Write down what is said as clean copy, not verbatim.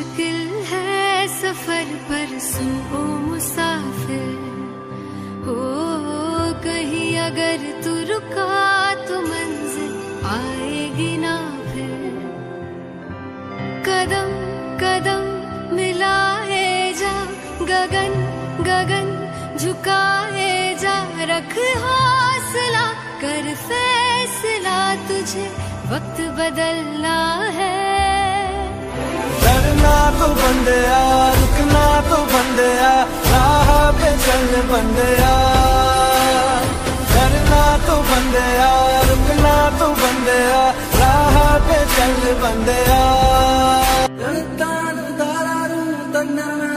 मुश्किल है सफर पर सुन ओ मुसाफिर हो, कहीं अगर तू रुका तो मंजिल आएगी ना फिर। कदम कदम मिलाए जा, गगन गगन झुकाए जा, रख हौसला कर फैसला, तुझे वक्त बदलना है। डरना तो बंदया, रुकना तो बंदया, राह पे चल बंदया। डरना तो बंदया, रुकना तो बंदया, राह पे चल बंदया।